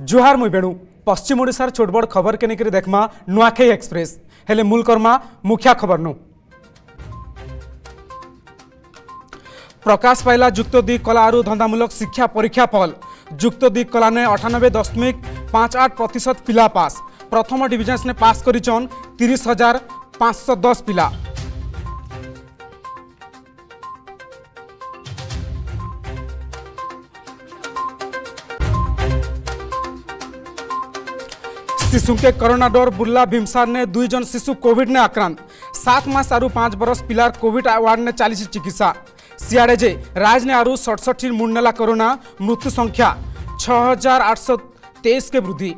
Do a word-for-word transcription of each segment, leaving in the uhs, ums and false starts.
जुहार मुई बेणु पश्चिम ओडिशार छोटबड़ खबर के निकरी देखमा नुआखाई एक्सप्रेस हेले मूल कर्मा मुख्या खबर नु प्रकाश पाइला जुक्त दुई कला और धंदामूलक शिक्षा परीक्षा फल जुक्त दुई कला ने अठानबे दशमिक पाँच आठ प्रतिशत पिला पास प्रथम डिविजन ने पास करिछन तीस हजार पाँच सौ दस पिला। शिशु के कोरोना डर बुर्ला भीमसार ने दुई जन शिशु कोविड ने आक्रांत सात मास आरु पांच बरस पिलार कोविड वार्ड ने चली चिकित्सा सियाड़े जे राज ने आरु सड़सठी मुंडनेला कोरोना मृत्यु संख्या छह हजार आठ सौ तेईस के वृद्धि।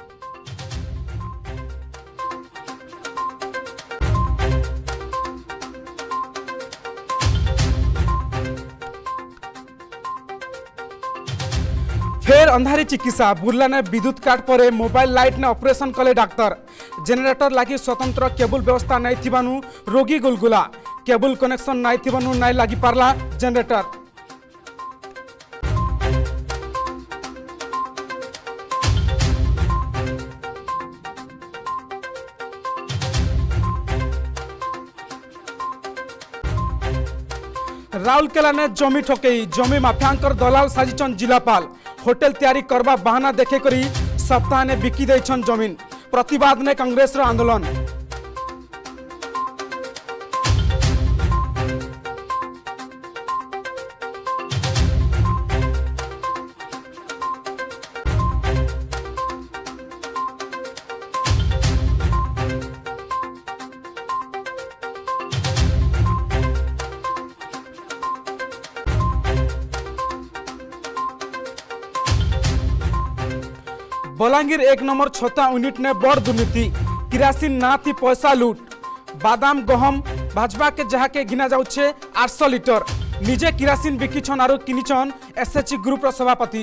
फेर अंधारी चिकित्सा बुर्ला ने विद्युत काट पर मोबाइल लाइट ने ऑपरेशन कले डाक्तर जेनेरेटर लगी स्वतंत्र केबल व्यवस्था नहीं थिबानु रोगी गुलगुला केबल कनेक्शन नहीं थिबानु नहीं लगी पारला जेनेरेटर। राउरकेला ने जमी ठकई जमी माफियांकर दलाल साजिचन जिलापाल होटेल तैयारी करबा बहाना देखे करी सप्ताह ने बिकी देछन जमीन प्रतिवाद ने कांग्रेस रो आंदोलन। बलांगीर एक नंबर छता यूनिट ने बड़ दुर्नीति किरासिन ना थी पैसा लूट बादाम गहम भाजपा के जहा के गिना जाउछे आठ सौ लिटर निजे किरासिन बिकिछन आरो किनिछन एसएचजी ग्रुप रो सभापति।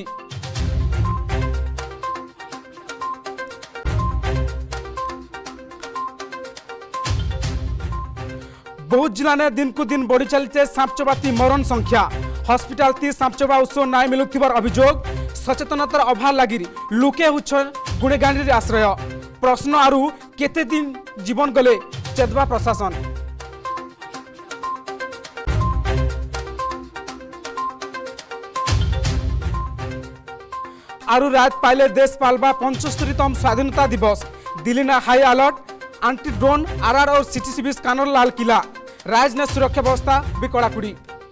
बौद्ध जिला ने दिन को दिन बढ़ी चलते सांपचोबाती मरण संख्या हॉस्पिटल ती सांपचोबा उत्सव नाई मिलुथिबार अभियोग सचेतनतार अभाव लगी लुके गुणेगाणी आश्रय प्रश्न आरु केते दिन जीवन गले चेदवा प्रशासन। आरु रात पाइले देश पालबा पंचस्तरीतम स्वाधीनता दिवस दिल्ली ने हाई अलर्ट आंटी ड्रोन आरआर और सीटीसी बीस कानून लाल किला राज ने सुरक्षा व्यवस्था भी कड़ाकुड़ी।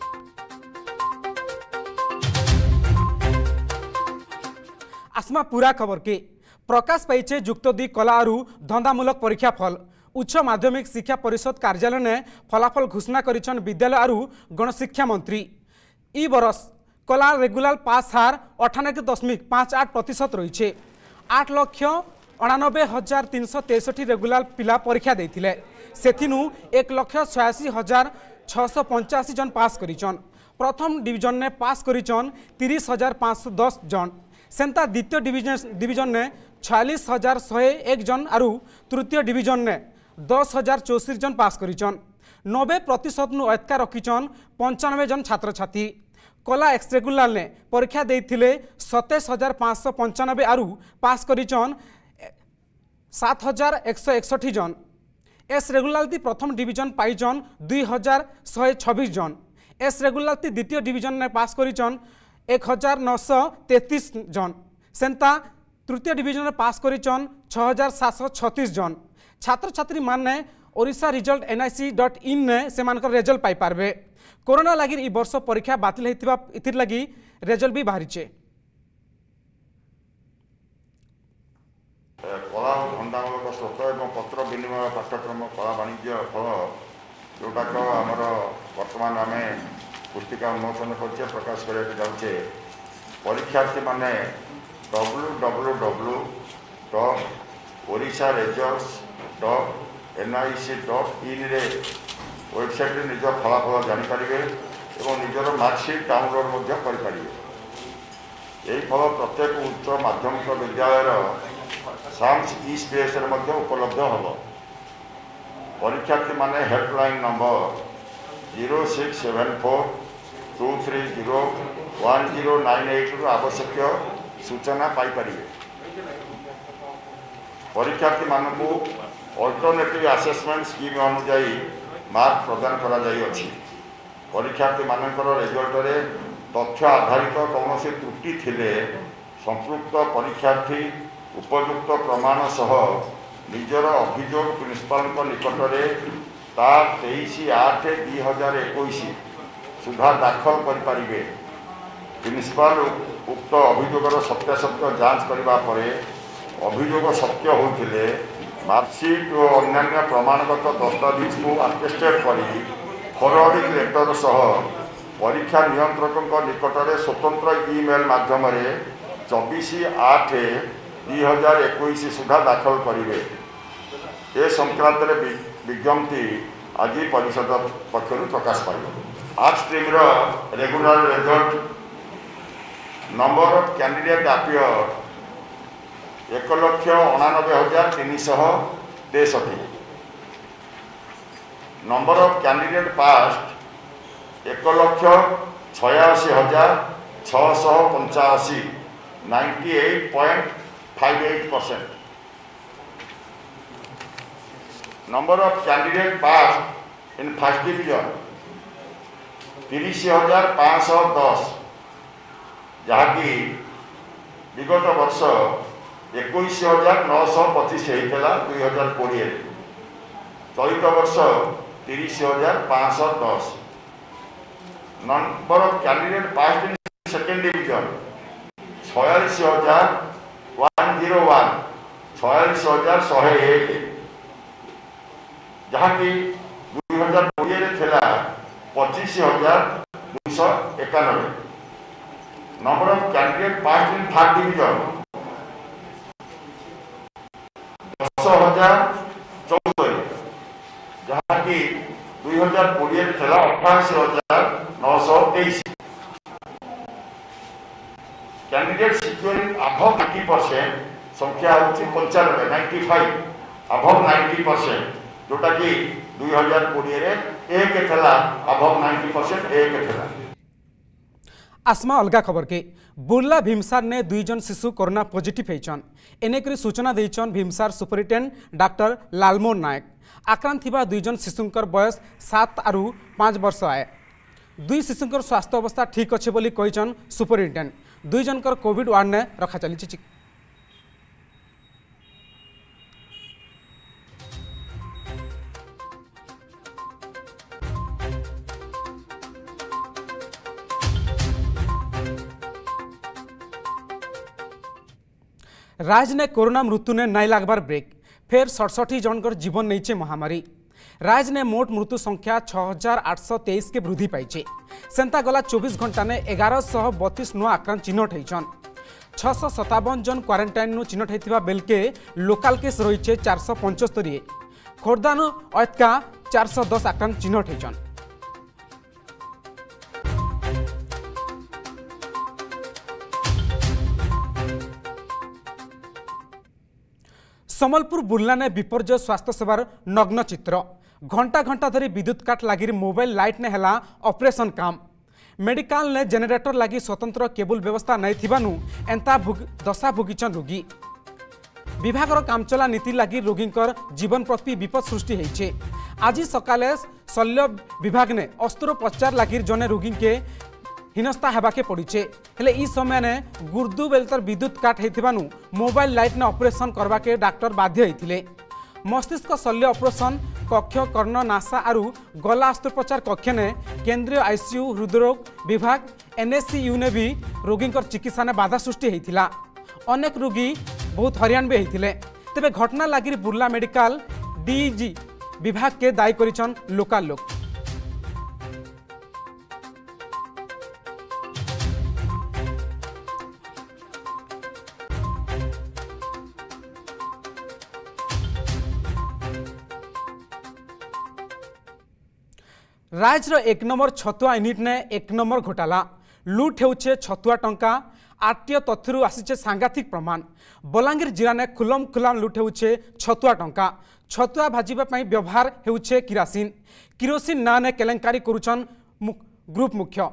आसमा पूरा खबर के प्रकाश पाइचे जुक्त दुई कला और धंदामूलक परीक्षा फल उच्च माध्यमिक शिक्षा परिषद कार्यालय ने फलाफल घोषणा करिछन विद्यालय और गणशिक्षा मंत्री। ई बरस कला रेगुलार पास हार अठानबे दशमिक पाँच आठ प्रतिशत रही आठ लक्ष अणानबे हजार तीन सौ तेसठी रेगुलार पिला परीक्षा देथिले सेथिनु एक लक्ष छयासी हजार छःश पंचाशी जन पास करिछन प्रथम डिविजन ने पास करिछन तीस हजार पाँच सौ दस जन सेंता द्वितीय डिविजन डिविजन ने छियालीस हजार शहे एक जन और तृतीय डिविजन ने दस हजार चौसठ जन पास करिछन नब्बे प्रतिशत नु अटका रखिछन पंचानबे जन छात्र छात्री। कला एक्स रेगुलार ने परीक्षा देथिले सतैश हजार पाँच सौ पंचानबे और पास करिछन सात हजार एक सौ एकसठी जन एस रेगुलार प्रथम डिविजन पाइछन दुई हजार शहे छब्बीस जन एस रेगुलार द्वितीय डिविजन ने पास करिछन एक हजार नौश तेतीस जन सेंता तृतीय डिविजन में पास करिछन छह हजार सात सौ छत्तीस जन छात्र छात्री माने Odisha result NIC dot in ने सेमानकर रेजल्ट पाई पारबे कोरोना लगी ई वर्ष परीक्षा बातिल हेतिबा इथिर लगी रेजल्ट भी बाहरीचे। कला धंदामूलक स्रोत और पत्र विनिमय पाठ्यक्रम कला वाणिज्य फल जोटाक आमर बर्तमान आम पुस्तिका उन्मोचन कर प्रकाश करके जाऊे परीक्षार्थी माने W W W dot Odisha results dot NIC dot in रे वेबसाइट निज फलाफल जानीपारे और निजर मार्कशीट डाउनलोड करें। यही फल प्रत्येक उच्च माध्यमिक विद्यालय साम्स ई स्पेस उपलब्ध हम परीक्षार्थी माने helpline number zero six seven four two three zero one zero nine eight रु आवश्यक सूचना पाई परिवे। परीक्षार्थी मानू अल्टरनेटिव आसेसमेंट स्कीम अनुजाई मार्क प्रदान करा जाई अछि। परीक्षार्थी मानकर रिजल्ट रे तथ्य आधारित कौन त्रुटि थिले संपृक्त परीक्षार्थी उपयुक्त प्रमाण सह निजर अभियोग प्रिंसिपाल निकट में ता तेईस आठ दुई हजार एक सुधा दाखल करें। प्रिंसिपाल उक्त अभियोगर सत्यासत्य जांच करबा परे अभियोग सत्य होते मार्कशीट और अन्य प्रमाणगत दस्तावेज को अटेस्टेड करी फॉरवर्डिंग लेटर सह परीक्षा नियंत्रकों निकट में स्वतंत्र ईमेल माध्यम चौबीस आठ दुई हजार एक सुधा दाखल करेंगे। ए संक्रांत विज्ञप्ति आज परिषद पक्षर प्रकाश पाइब। Arts stream regular result number of candidate appear एक लक्ष अणानबे हजार तीन शह तेसठी। नंबर ऑफ कैंडिडेट पास्ट एक लक्ष छयाशी हजार छःश पंचाशी ninety eight point five eight percent. Number of candidate passed in first division तीस हजार पाँच दस जहाँकि विगत वर्ष एक हजार नौश पचिश होता दुई हजार कोड़े चलित वर्ष तीस हजार पाँच दस। Number of candidate passed in second division छयालीस हजार वन जीरो वन छयालीस हजार शहे एक जहाँकि दुई हजार कोड़े पचिश हजार दुईश एकानबे। Number of candidate passed in third division दस हजार चौदह जहाँकि दुई हजार कोड़े अठाशी हजार नौश तेईस। कैंडिडेट सिक्योरिंग अभव एटी परसेंट संख्या होची पंचानबे नाइंटी फाइव अभव नाइंटी परसेंट जोटा कि दुई हजार कोड़े एक थला अभव नाइंटी परसेंट एक थला। आसमा अलगा खबर के बुर्ला भीमसार ने दुई जन शिशु कोरोना पॉजिटिव होइछन। एनेकरी सूचना देइछन भीमसार सुपरिटेंडेंट डॉक्टर लालमोहन नायक। आक्रांत थिबा दुई जन शिशुंकर बयस सात आरु पाँच वर्ष आए। दुई शिशुंकर स्वास्थ्य अवस्था ठीक अच्छे बोली कहिछन सुपरिटेंडेंट। दुई जनकर कोविड वार्ड ने रखा चली। राज ने कोरोना मृत्यु ने नाई लागबार ब्रेक फेर सड़सठी जनकर जीवन नहीं महामारी। राज ने मोट मृत्यु संख्या छह हजार आठ सौ तेईस के वृद्धि पाई। सेंता गला चौबीस घंटा ने एगार शह बतीस नुआ आक्रांत चिन्हट होइछन। छःश सतावन जन क्वारंटाइन चिन्हट होता बेलके लोकाल केस रही चार सौ पंचस्तरी। खोर्धानु अतका चार सौ दस आक्रांत चिन्हट होइछन। सम्बलपुर बुर्ला ने विपर्जय स्वास्थ्य सेवार नग्न चित्र। घंटा घंटा धरी विद्युत काट लगी मोबाइल लाइट ने हला ऑपरेशन काम। मेडिकल ने जेनेरेटर लगी स्वतंत्र केबल व्यवस्था नहीं थिबानु एंता भुग, दशा भुगिछन रोगी। विभागर कामचला नीति लगी रोगींकर जीवन प्रति विपद सृष्टि होइछे। आज सकाले शल्य विभाग ने अस्त्रोपचार लगी जने रोगी के हिनस्ता हेबाके पड़ीचे। हेले ई समय ने गुर्दु बेलतर विद्युत काट होइथिबानु मोबाइल लाइट ने ऑपरेशन करवाके डॉक्टर बाध्य होइथिले। मस्तिष्क शल्य ऑपरेशन कक्ष कर्ण नासा आरु गला अस्त्रोपचार कक्ष ने केंद्रीय आईसीयू हृदरोग विभाग एनएससीयू ने भी रोगींकर चिकित्सा ने बाधा सृष्टि होइथिला। अनेक रोगी बहुत हरियाण भी होइथिले। तेबे घटना लगी बुर्ला मेडिकल डीजी विभाग के दायी करिछन लोकल लोक। राज्यर एक नंबर छतुआ यूनिट ने एक नंबर घोटाला लुट होउछे छतुआ टंका। आरटीओ तथ्यरू आसीचे सांघातिक प्रमाण। बलांगीर जिला ने खुलम खुलाम लुट होउछे छतुआ टंका। छतुआ भाजिबा पई व्यवहार होउछे किरोसिन। किरोसिन ना ने केलेंकारी करूछन ग्रुप मुख्य।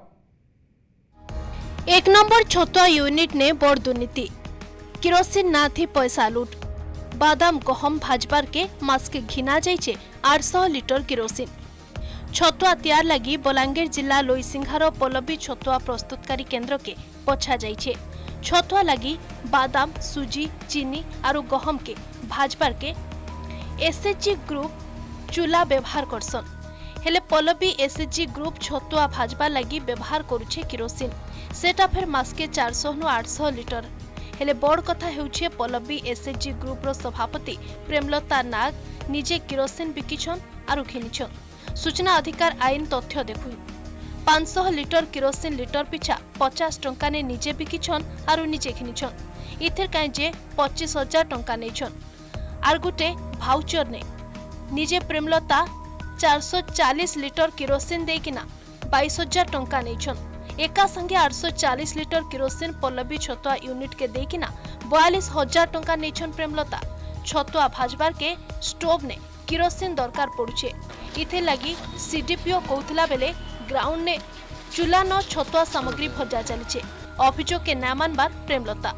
एक नंबर छतुआ यूनिट ने बड़ दुर्नीति। किरोसिन ना थी पैसा लुट। बादाम गहम भाजबार के मास्क घिना जाइए आठ सौ लिटर किरोसिन। छतुआ तैयार लगी बलांगीर जिला लोईसिंघार पल्लवी छतुआ प्रस्तुतकारी केन्द्र के पछा जाइए। छतुआ लगी बादाम सुजी चीनी और गहम के भाजबार के एसएचजी ग्रुप चूल्हा व्यवहार करसन। हेले पल्लवी एसएचजी ग्रुप छतुआ भाजबार लगी व्यवहार करुछे किरोसिन। सेटा फेर मास्के चार सौ नु आठ सौ लिटर। हेले बड़ कथा हेउछे पल्लवी एसएचजी ग्रुप रो सभापति प्रेमलता नाग निजे किरोसिन बिकिछन आरु घिनिछन। सूचना अधिकार आईन तथ्य देखु पाँच सौ लिटर किरोसिन लिटर पिछा पचास टंका ने निजे बिकिछन आरु निजे घिनिछन। इथिर काई जे पच्चीस हजार टंका नेछन। आर गुटे भाउचर ने निजे प्रेमलता चार सौ चालीस लिटर किरोसिन देकिना बाईस हजार टंका नेछन। एका संगे आठ सौ चालीस लिटर किरोसिन पल्लवी छतुआ यूनिट के देकिना बयालीस हजार टंका नेछन प्रेमलता। छतुआ भाजबार के स्टोव ने किरोसिन दरकार पड़ुछे। इथे लगी सीडीपीओ कहूथिला बेले ग्राउंड ने चूल्हा न छतुआ सामग्री भजा चलीछे। अभियोग के ना मानबार प्रेमलता।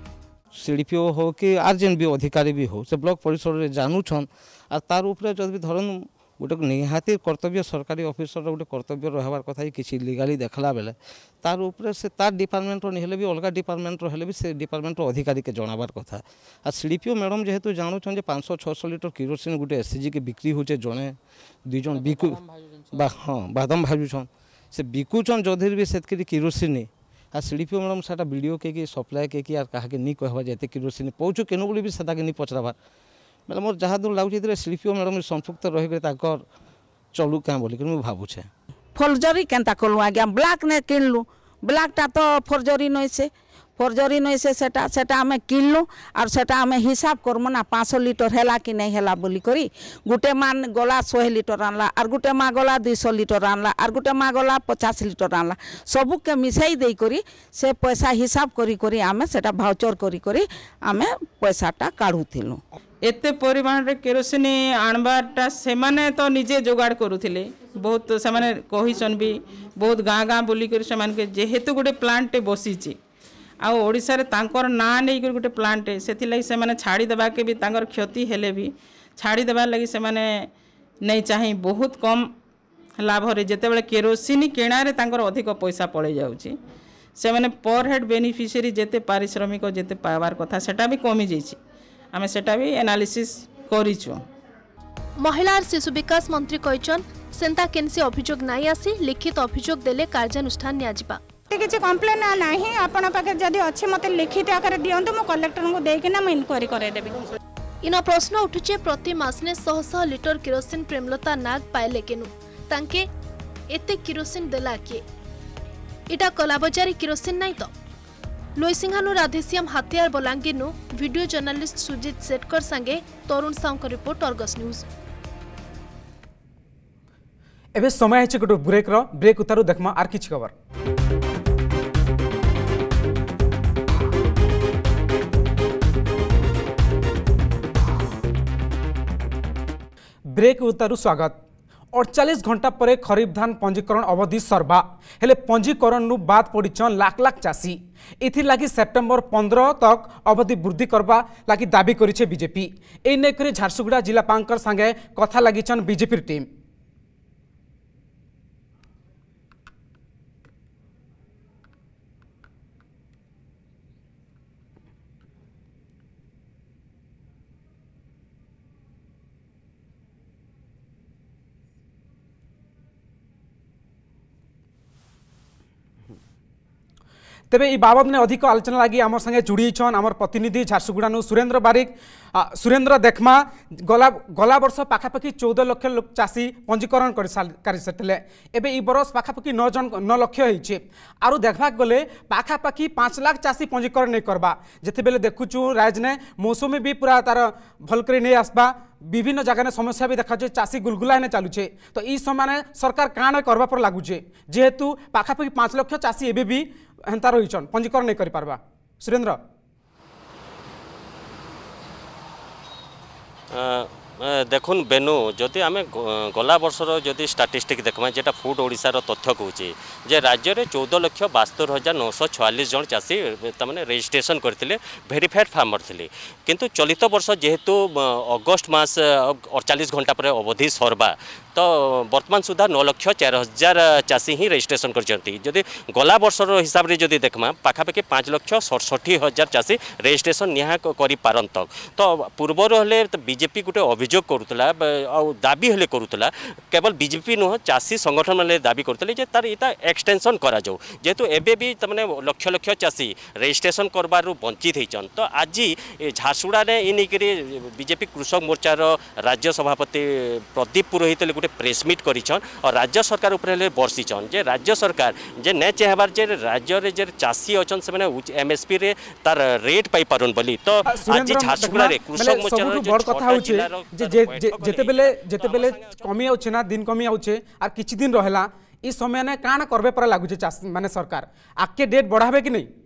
सीडीपीओ हो कि आर जेन भी अधिकारी भी हो से ब्लॉक परिसर रे जानूछन आ तार ऊपर जब धरन गोटे निहाती कर्तव्य सरकारी ऑफिसर गोटे कर्तव्य रहार कथा किसी लीगाली देखला बेले तार ऊपर से तार डिपार्टमेंट हेले भी अलग डिपार्टमेंट हेले भी से डिपार्टमेंट अधिकारी के जनाबार कथा। आ सीडीपीओ मैडम जेहेतु जानूछन जे पाँच सौ छः सौ लिटर किरोसिन गोटे एसएचजी के बिक्री होचे जड़े दुई जन बिकु हाँ बादाम भाजुछन से बिकुछन जदि भी से किरोसिन आ सीडीपीओ मैडम साटा वीडियो के सप्लाय के आर कहा के नहीं कहवा जे किरोसिन पहुँचु केनु बोली भी से नहीं पचराबार मतलब मोर जहाँ दूर लगुचे सीडीपीओ मैडम संपुक्त रही चलू क्या बोलिक मुझे भावुचे फर्जरी केनता कलु आज्ञा ब्लैक ने किनलु ब्लैकटा तो फर्जरी नई से फर्जरी नई से सेटा सेटा आमे किनलु और सेटा आमे हिसाब करमु ना पाँच सौ लिटर हैला कि नहीं हैला बोली करी गुटे मान गला सौ लिटर आनला और गुटे मा गला दुई सौ लिटर आनला और गुटे मा गला पचास लिटर आनला सबू के मिसाई दे करी से पैसा हिसाब करी करी आमे सेटा भाउचर करी करी आमे पैसाटा काढुथिलु। एते परिमाण रे केरोसिन आणबाटा से माने तो निजे जोगाड़ करुथिले बहुत से माने कहिसन भी बहुत गाँ गाँ बुली कर से माने के जेहेतु गोटे प्लांट बसीची आ ओडिसा रे तांकर ना नै कर गोटे प्लांट सेथि लागि से माने छाड़ी देबा के भी तांकर क्षति हेले भी छाड़ी देबा लागि से माने नै चाहि बहुत कम लाभ रे जेते बेले केरोसिन किणा रे तांकर अधिक पैसा पड़े जाउची से माने पर हेड बेनिफिशियरी जेते पारिश्रमिक जेते पावार कथा सेटा भी कमी जाइछि आमे सेटा भी एनालिसिस करिछु। महिला और शिशु विकास मंत्री कहचन सेंता केनसी अभियोग नाही आसी लिखित अभियोग देले कार्यानुष्ठान नियाजिबा किसी कम्प्लेन नाही आपण पाखे जदि अच्छे मते लिखित आकार दियंतु मो कलेक्टर को देकिना मैं इनक्वारी करे देबी। इन प्रश्न उठुचे प्रति मासने सौ सौ लिटर किरोसिन प्रेमलता नाग पाइले केनु तांके एते किरोसिन देला के इटा कलाबजारी किरोसिन नाही तो लोईसिंघानु राधेश्याम हाथियार बलांगीर नु वीडियो जर्नलिस्ट सुजित सेटकर संगे तरुण साउंक रिपोर्ट अर्गस न्यूज। एबे समय है गोटे ब्रेक रो ब्रेक उतारू देखमा आर किछ खबर। ब्रेक उतारू स्वागत। अड़चालीस घंटा पर खरीफ धान पंजीकरण अवधि सरबा हेले पंजीकरण नु बाद पड़ीचन लाख लाख चाषी इथि लगी सेप्टेम्बर पंद्रह तक अवधि वृद्धि करबा लगी दाबी करिछे बीजेपी। ए नै करी झारसुगुड़ा जिलापालकर संगे कथा लागिछन बीजेपी टीम। तेबे ई बाबद ने अधिक आलोचना लगी आम संगे जुड़ी छन आमर प्रतिनिधि झारसुगुड़ा नु सुरेंद्र बारिक। सुरेंद्र देखमा गला गला वर्ष पाखापाखि चौदह लक्ष लोक चाषी पंजीकरण कर सारे एबे ई बरस पाखापाखि नौ जन नौ लक्ष होइछे आरु देखबा गले पाखापाखि पाँच लाख चाषी पंजीकरण नहीं करबा जेते बेले देखुछु राज ने मौसमी भी पूरा तार भल करे नहीं आसबा विभिन्न जगह ने समस्या भी देखा चाषी गुलगुला ने चलुचे तो ई समय सरकार काण करबा पर लागुचे जेहेतु पाखापाखि पाँच लक्ष चाषी एबे भी हेन्ता रहीछन पंजीकरण नहीं करि पारबा। सुरेंद्र देखुन बेनु जदि आम गला वर्षर जदि स्टाटिस्टिक देखमा जेटा फूड ओडिशार तथ्य कहूँ जे राज्य में चौदह लक्ष बास्तर हजार नौश छयालीस जन चाषी तमाने रजिस्ट्रेशन करते भेरीफाइड फार्मर थे किंतु चलित वर्ष जेहेतु अगस्ट मास अड़चालीस घंटा पर अवधि सरवा तो वर्तमान सुधा नौ लक्ष चार हजार चाषी ही रजिस्ट्रेशन कर गला वर्षर हिसाब से जदि देखमा पाखापाखि पाँच लक्ष सड़सठी हजार चाषी रजिस्ट्रेशन निहा कर तो पूर्वर हेले बीजेपी गोटे अभियोग करुला दाबी हेले करुला केवल बीजेपी नुह चाषी संगठन मैंने दाबी करते तार यहाँ एक्सटेंशन करा जाऊ जेहेतु एबे भी तमाने लक्ष लक्ष चाषी रजिस्ट्रेशन करबार वंचित होइछन तो आज झारसुगुड़ा ने इनिक बीजेपी कृषक मोर्चार राज्य सभापति प्रदीप पुरोहित गोटे प्रेस मीट करिछन और राज्य सरकार ऊपर बर्षिछन जे राज्य सरकार जे ने चाहबार जे राज्य रे जे चाषी अछन से माने एमएसपी रे तार रेट पाई पारन बोली तो आज झारसुगुड़ा रे कृषक मोर्चार बड़ कथा होचे जे जेते बेले जेते बेले कमी आउचे ना दिन कमी आउचे आर किछि दिन रहला ई समय ने काना करबे पर लागुचे चाषी माने सरकार आके डेट बढ़ाबे कि नहीं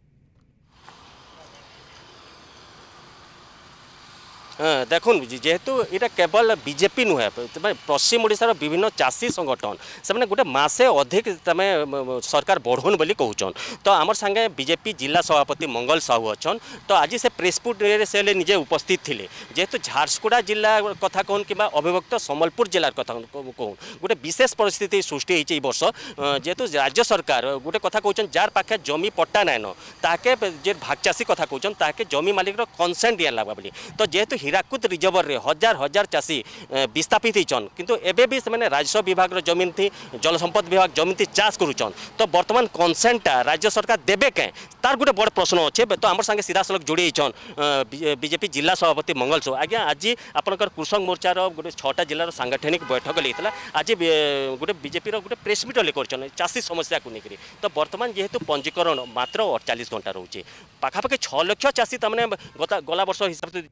हाँ देखुन जेहेतु यहाँ केवल बीजेपी नुहे पश्चिम ओडिशार विभिन्न चाषी संगठन से गोटे मासे अधिक तमें सरकार बढ़ौन बोली कहून तो आमर संगे बीजेपी जिला सभापति मंगल साहू अच्छन तो आज से प्रेसपुट से निजे उपस्थित थे जेहेतु झारसुगुड़ा जिला कथा कहन कि अविभक्त सम्बलपुर जिलार कथा कहून गोटे विशेष परिस्थिति सृष्टि होती वर्ष जेहेतु राज्य सरकार गोटे कथा कहन जार पाखे जमी पट्टा नाइन ताके जे भाग चाषी कथा कहन ताके जमी मालिक कनसेंट दिया लागबा बोली तो जेहेतु हीराकुद रिजर्वर रे हजार हजार चाषी विस्थापित होइछन किंतु एबे भी से राजस्व विभाग जमीन थी जल संपद विभाग जमीन थी चाष करुछन तो वर्तमान कनसेंटा राज्य सरकार देबे के तार गोटे बड़ प्रश्न अच्छे तो आम संगे सीधा सड़क जोड़ी बीजेपी जिला सभापति मंगल सो आज्ञा आज आपनकर कृषक मोर्चार गोटे छटा जिलार सांगठनिक बैठक लेता आज गोटे बीजेपी गोटे प्रेस मीट कर चाषी समस्या को लेकर तो वर्तमान जेहेतु पंजीकरण मात्र अड़चालीस घंटा रोचे पाखापाखि छः लक्ष चाषी तमाने गला वर्ष हिसाब से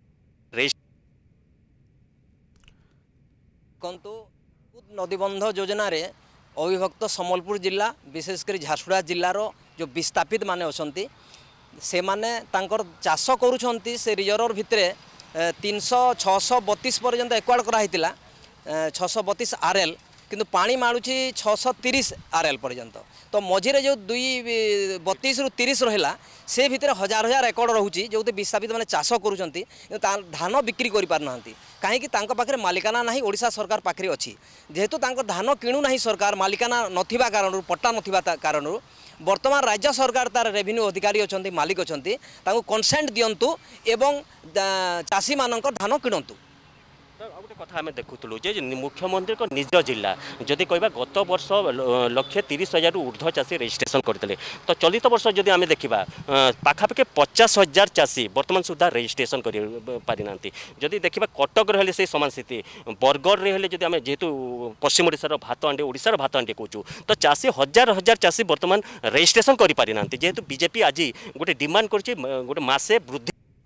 कंतु नदीबंध योजना रे अविभक्त सम्बलपुर जिला विशेषकर झारसुगुड़ा जिलार जो विस्थापित माने अछंती से माने तांकर चाष करूछंती से रिजर्वर भितरे तीन सौ छःश बतीस पर्यंत एक्वार्ड कराइतिला छःश बतीस आर एल किंतु पानी मारुची छःश तीस आर एल पर्यंत तो मझे जो दुई बतीस रु तीस रहा से भितर हजार हजार एकड़ रोचे जो विस्थापित मैंने चाष करुँच धान बिक्री करना कहीं पाखे मालिकाना ना ओडिशा सरकार पाखे अच्छी जेहेतु धान किणु ना सरकार मालिकाना नथिबा कारण पट्टा नथिबा कारण वर्तमान राज्य सरकार तार रेवेन्यू अधिकारी अच्छा मालिक अच्छा कनसेंट दिंतु एवं चाषी मानक धान किणतु गोटे कथा आम देखुलु जे मुख्यमंत्री को निज जिला जदि कहबा गत वर्ष लक्ष तीस हजार ऊर्ध्व चाषी रजिस्ट्रेशन करते तो चलित वर्ष जदि आम देखा पाखापाखि पचास हजार चाषी वर्तमान सुधा रजिस्ट्रेशन कर पारि ना जदि देखा कटक रहे से समान स्थिति बरगढ़ रे जदि आम जेहेतु पश्चिम ओडिशार भात हांडी ओडिशार भात हांडी कहूँ तो चाषी हजार हजार चाषी वर्तमान रजिस्ट्रेशन कर पारि ना जेहेतु बीजेपी आज गोटे डिमांड कर गोटे मासे वृद्धि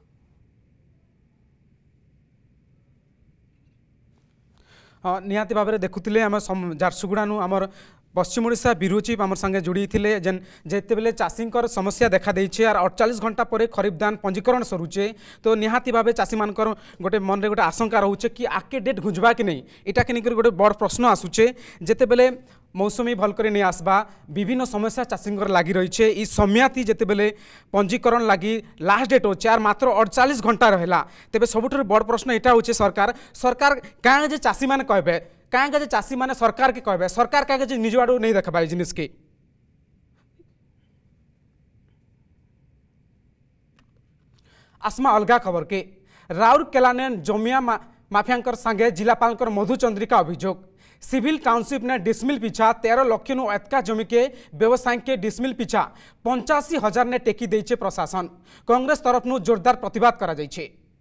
हाँ निहाती भाव में देखुले आम झारसुगुड़ा आमर पश्चिम ओडिशा ब्यूरो चीफ आम संगे जोड़ी थे जेन जिते बेले चाषी समस्या देखा देइछे आर अड़चालीस घंटा पर खरीफ धान पंजीकरण सरुचे तो निहाती भाव चाषी मान गोटे मन में गोटे आशंका रोचे कि आके डेट घुंजबा कि नहीं इटा के लेकर गोटे बड़ प्रश्न आसूचे जिते बेले मौसमी भल कर नहीं आसबा विभिन्न समस्या चाषी लगी रही है सम्याति जिते बेले पंजीकरण लगी लास्ट डेट होचे आर मात्र अड़चालीस घंटा रहा तेरे सबुठ बड़ प्रश्न यहाँ होचे सरकार सरकार क्या जे चाषी मैंने कहबे क्या जे चाषी मैंने सरकार के कहबे सरकार क्या निज आड़ नहीं देखा जिनिस के आसमा अलगा खबर के राउरकेला ने जमिया मा, माफिया संगे जिलापाल मधुचंद्रिका अभियोग सिविल टाउनशिप ने डिसमिल पिछा तेरह लक्ष नु एतका जमी के व्यवसायी के डिसमिल पिछा पंचाशी हजार ने टेकी देइछे प्रशासन कांग्रेस तरफ नु जोरदार प्रतिवाद करा जाइछे।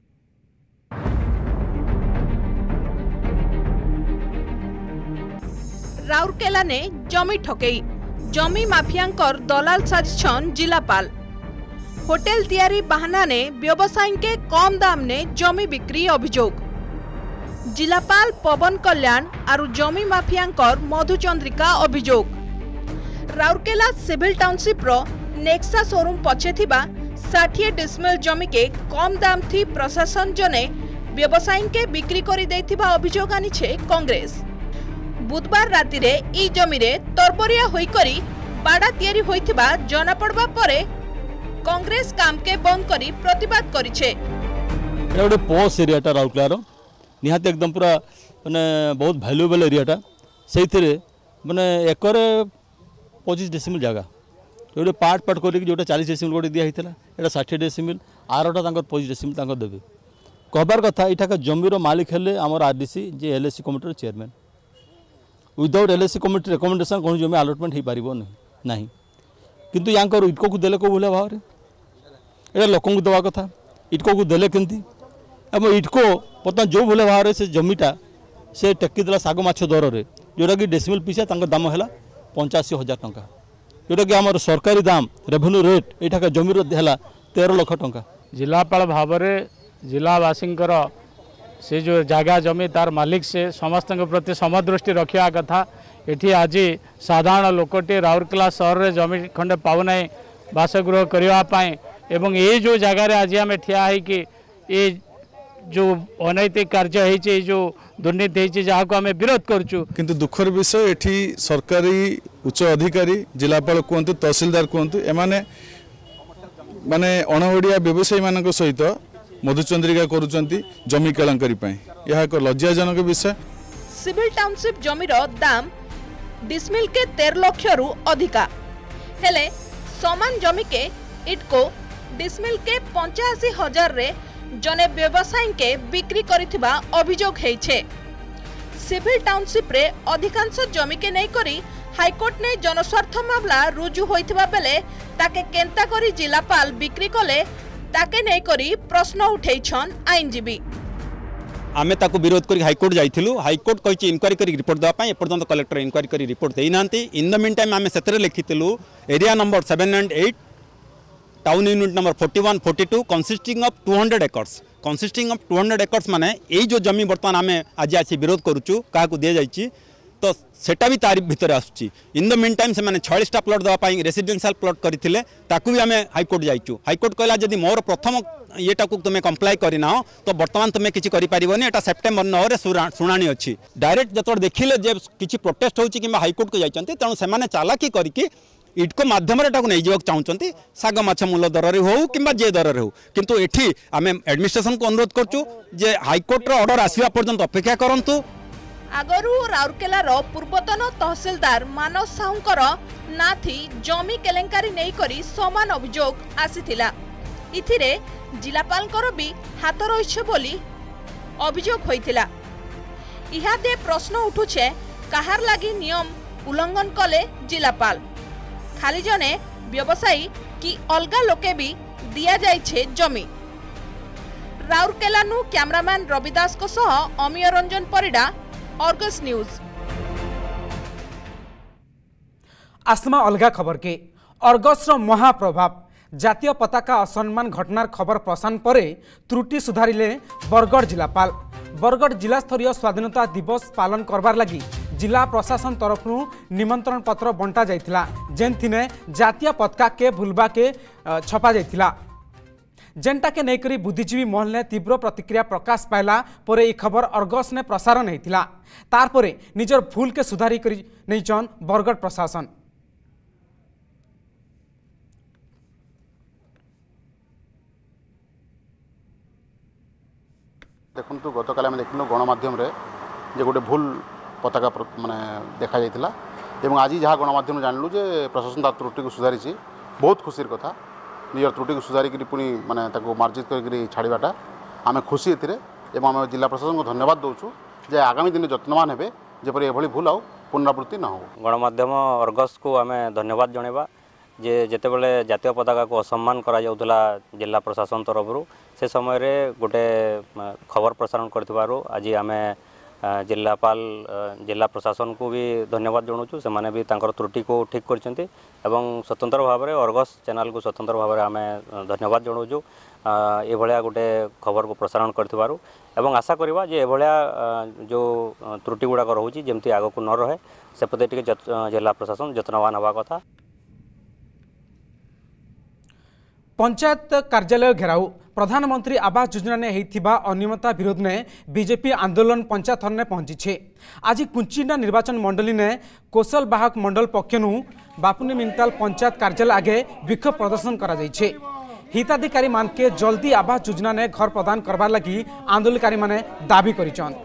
राउरकेला ने जमी ठकेई जमी माफियांकर दलाल साजिछन जिलापाल होटेल तियारी बहाना ने व्यवसायी के कम दाम ने जमी बिक्री अभियोग जिलापाल पवन कल्याण आरु जमी माफियांकर मधुचंद्रिका अभियोग राउरकेला सिविल टाउनशिप रो नेक्सा शोरूम पछे थिबा साठ डिसमिल जमी के कम दाम थी प्रशासन जने व्यवसायी के बिक्री करी देथिबा अभियोग आनिछे कांग्रेस। बुधवार राति रे ई जमी रे तरबरिया होई करी बाड़ा तैयारी होइथिबा जना पड़बा परे कांग्रेस काम के बंद करी प्रतिवाद करिछे। एटा गोटे पोस एरियाटा राउरकेलार निहाती एकदम पूरा माने बहुत भैल्युएबल एरियाटा से माने एकर पच्चीस डेसिमिल जगह गोटे पार्ट पार्ट कर चालीस डेसिमिल गोटे दिखाई एटा षाठी डेसिमिल आरटा पच्चीस डेसिमिल देवे कहबार कथा यहाँ जमीर मालिक हेले आमर आरडीसी जे LSC committee chairman without LSC committee recommendation कौन जमी अलटमेंट हो पार ना किंतु यहाँ इटको को देले कौ भाई भाव में यहाँ लोक देवा कथा इटको को देले केमती एवं इटको बर्तमान जो भाई भाव में से जमीटा से टेकीदेला साग माछ दर में जोटा कि डेसिमिल पिछा दाम है पंचाशी हजार टंका जोटा कि आम सरकारी दाम रेवेन्यू रेट यहाँ जमीर है तेरह लाख टंका जिलापाल भाव में जिलावासी से जो जगह जमी तार मालिक से समस्त प्रति समदृष्टि रखा कथा एठी आज साधारण लोकटे राउरकेला सहर में जमी खंडे पाऊना बासगृह करने एवं ये जो जगार आज आम ठिया है कि ये जो अनैतिक कार्य है जो दुर्नीति है जहाँ को आम विरोध करुँ किंतु दुखर विषय एठी सरकारी उच्च अधिकारी जिलापाल कहतु तहसिलदार कहतु एमाने माने अणओडिया व्यवसायी मान सहित मधुचंद्रिका करुचंती जमी केलंकारी यह एक लज्जाजनक विषय। सिविल टाउनशिप जमीर दाम डिसमिल के तेरह लाख रु अधिका हेले समान जमी के इटको डिसमिल के पंचाशी हजार रे जने व्यवसायी के बिक्री करिथिबा अभियोग हेइछे। सिविल टाउनशिप रे अधिकांश जमी के नै करी हाईकोर्ट ने जनस्वार्थ मामला रुजु होइथिबा बेले ताके केंता करी जिलापाल बिक्री कले ताके नै करी प्रश्न उठेइछन आईनजीबी। आमे ताको विरोध करी हाईकोर्ट जाइथिलु हाईकोर्ट कहिछि इंक्वायरी करी रिपोर्ट देबा पई एपर्यंत कलेक्टर इंक्वायरी करी रिपोर्ट देइ नांती। इन द मीन टाइम आमे सेतरे लिखिथिलु area number seven and eight town unit number forty one forty two consisting of two hundred acres consisting of two hundred acres माने एई जो जमी बर्तमान आमे आज आसी विरोध करूछु काहाकू दिया जाइछि तो सेटा भी तारीफ भितर आसुची। इन द मीन टाइम से मैंने छयालीस प्लट देवाई रेसिडेंशियल प्लट करते ताकू भी आम हाईकोर्ट जाइचु हाईकोर्ट कहला जदि मोर प्रथम येटा को तुम कंप्लाई करना तो बर्तमान तुम किसी करें सेप्टेम्बर नौ रे शुणाणी अच्छी डायरेक्ट जो देखिले जे किसी प्रोटेस्ट होची कि हाईकोर्ट को जाइछन्ती तेणु से चालाकी करके इटको माध्यम नहीं जावाक चाहते साग माछ मूल दर हो कि जे दर हो किंतु एठी आम एडमिनिस्ट्रेशन को अनुरोध करचु जे हाईकोर्ट ऑर्डर आसवा पर्यंत अपेक्षा करंतु। आगरू राउरकेलार पूर्वतन तहसिलदार मानस साहुंकर ना थी जमी केलेंकारी नहीं करी समान अभियोग आसीथिला इथिरे जिलापालकर भी हाथ रहिछे बोली अभियोग होइथिला। इहादे प्रश्न उठुछे काहार लागि नियम उल्लंघन कले जिलापाल खाली जने व्यवसायी कि अलगा लोके भी दिया जाइछे जमी। राउरकेलानु कैमरामैन रविदास को सह अमीय रंजन परिडा ऑर्गस न्यूज। आसमा अलगा खबर के अर्गस महाप्रभाव जातीय पताका असम्मान घटनार खबर प्रसारण पर त्रुटि सुधारिले बरगढ़ जिलापाल। बरगढ़ जिला स्तरीय स्वाधीनता दिवस पालन करबार लगी जिला प्रशासन तरफ निमंत्रण पत्र बंटा जाइथिला जेनथिने जातीय पताका के भूलबा के छपा जाइथिला जेनटा के नैकरी बुद्धिजीवी महल ने तीव्र प्रतिक्रिया प्रकाश पाइला पर यह खबर अर्गस ने प्रसारण होता तार परे निजर भूल के सुधारी करी नैचन बरगढ़ प्रशासन। देखु गतकाल आम देखल गणमाध्यम जे गोटे भूल पताका माने देखा जाइथिला एवं आज जहाँ गणमाध्यम जानलु जे प्रशासन तार त्रुटि को सुधारी बहुत खुशीर कथा निजर त्रुटि को सुधारिक पुणी माने मार्जित कर छाड़ाटा आम खुशी एवं आम जिला प्रशासन को धन्यवाद दौचु जे आगामी दिन जत्नवान हे जेपरी एभली भूल आउ पुनरावृत्ति न हो। गणमाध्यम अर्गस को आम धन्यवाद जनइबा जे जेतेबेले जातीय पताका को असम्मान करा जाउथला जिला प्रशासन तरफ से समय रे गोटे खबर प्रसारण करथिबारु आज आम जिलापाल जिला प्रशासन को भी धन्यवाद जनाऊँ से माने भी तांकर त्रुटि को ठीक करछन्ती एवं स्वतंत्र भाव में अर्गस चैनल को स्वतंत्र भाव में आम धन्यवाद जनाऊँ ये भलिया गोटे खबर को प्रसारण करथिबारु एवं आशा करवा जे एभलिया जो त्रुटि गुड़ाक रोचे जमती आग को न रहे से प्रति टिके जिला प्रशासन यत्नवान हवा कथा। पंचायत कार्यालय घेराऊ प्रधानमंत्री आवास योजना ने होइथिबा अनियमितता विरोध में बीजेपी आंदोलन पंचायत हर ने पहुंची। आज कुंचिंडा निर्वाचन मंडली ने कौशल बाहक मंडल पक्षनु बापुनी मिंटाल पंचायत कार्यालय आगे विक्षोभ प्रदर्शन करा जाइछे। हिताधिकारी मान के जल्दी आवास योजना ने घर प्रदान करबार लगी आंदोलनकारी माने दाबी करिछन।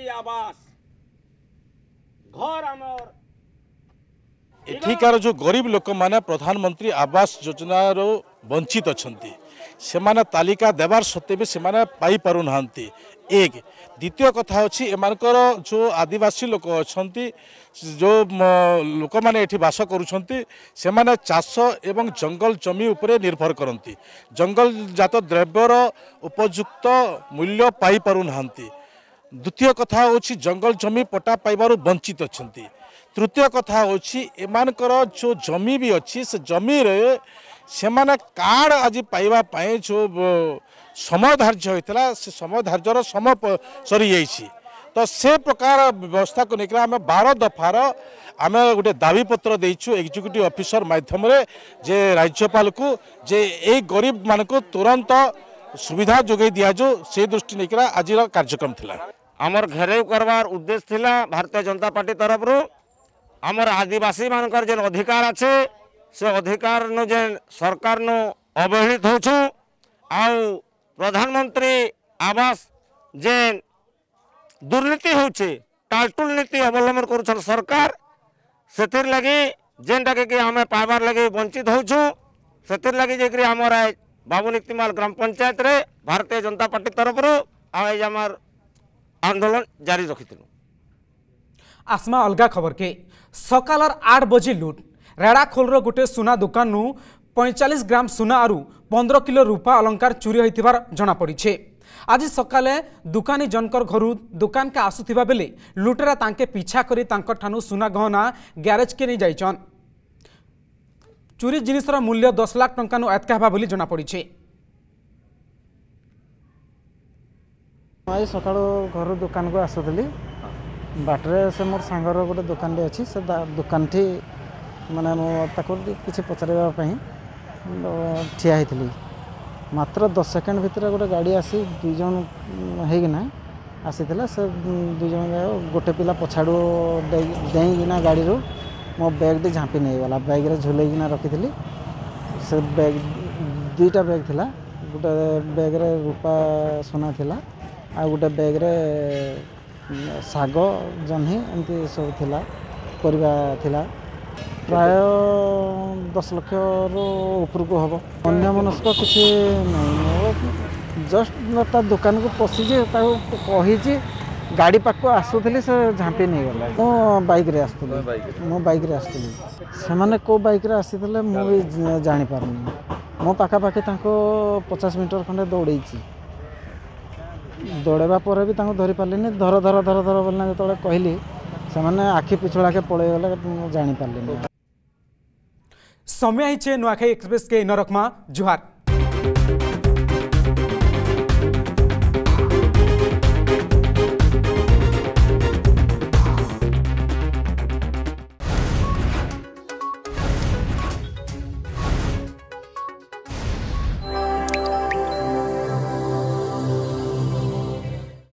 एठिकार जो गरीब लोक माने प्रधानमंत्री आवास योजना रो वंचित अछंती से माने तालिका देवार सत्ते भी से माने पाई पारु नांती। एक द्वितीय कथा अछि एमानकर जो आदिवासी लोक अछंती जो लोक माने एठी वास करूछंती से माने चाष एवं जंगल जमी उपरे निर्भर करंती। जंगल जात द्रव्यर उपयुक्त मूल्य पाई पारु नांती। द्वितीय कथा होछि जंगल जमी पट्टा पाइबारु वंचित अछंती। तृतीय कथा होछि एमानकर जो जमी भी अच्छी से जमी रे से माने कार्ड आज पाइबा पाए जो समय धार्य होता से समय धार्यर समय सरी जाइए। तो से प्रकार व्यवस्था को लेकर आम बारह दफार आम गोटे दाबीपत्र देचु एग्जीक्यूटिव ऑफिसर माध्यम जे राज्यपाल को जे ए गरीब मान को तुरंत सुविधा जोगे दिजाऊ से दृष्टि लेकर आज कार्यक्रम थिला। आमर घेरे करवार उद्देश्य थिला भारतीय जनता पार्टी तरफ आमर आदिवासी मानकर जेन अधिकार अच्छे से अधिकार नो जेन सरकार नो अवहेलित होछु आउ प्रधानमंत्री आवास जेन दुर्नीति होचे टालटुल नीति अवलंबन करुछन सरकार सेतिर लगी जेनटा के हमें पाइबार लगी वंचित होछु सेतिर लगी जेकरी हमर बाबू निक्तिमाल ग्राम पंचायत रे भारतीय जनता पार्टी तरफ रो आज हमर आंदोलन जारी रखिथिलु। आसमा अलगा खबर के सकालर आठ बजे लुट रेड़ाखोलर गोटे सुना दुकान नु पैंतालीस ग्राम सुना आरु पंद्रह किलो रूपा अलंकार चोरी होइथिबार जना पड़िछे। आज सकाले दुकानी जनकर घरु दुकान के आसुथिबा बेले लुटेरा तांके पीछा करी तांकर ठानु सुना गहना ग्यारेज के नहीं जाइछन। चोरी जिनिसर मूल्य दस लाख टंका नु एतका हेबा बोली जना पड़िछे। आज सकाळ घर दुकान को आसुथली बाटरे से मोर सांगर गोटे दुकान अच्छी से दुकान ठी माने किसी पचारा ठिया होती मात्र दस सेकेंड भितर गोटे गाड़ी आसी दुई जन होना आसी से दुई जन गोटे पिला पछाड़ू डेईना गाड़ी मो बैग टी झाँपी नहीं गला बैग रे झुलैकिना रखी से बैग दुईटा बैग थिला गोटे बैग रे रूपा सोना थिला आ गोटे बैग रे साग जह्नी एमती सब थिला परिबा थिला प्राय दस लक्ष ऊपर को हम अन्य मनस्क किसी नहीं जस्ट दुकान को पशिजे कही गाड़ी पाक को आसुली से झाँपी नहीं गला मो बाइक रे आसुली मो बाइक रे आसुली से माने को बाइक रे आसी मुझे जानी पारनी मो पाखापाखि पचास मीटर खंडे दौड़े दौड़ाबा पर भी धरी पारे धर धर धर धर बोलना जो कहली से मैंने आखि पिछड़ा के पलैगले जानी पारे। समय नुआखाई एक्सप्रेस के इन रखमा जुहार।